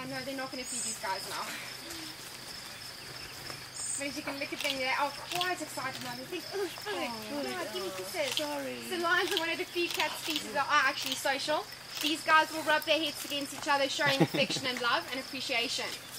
No, they're not going to feed these guys now. But as you can look at them, they are quite excited now. They think, oh, God, give me kisses. Sorry. So lions are one of the few cat species that are actually social. These guys will rub their heads against each other, showing affection and love and appreciation.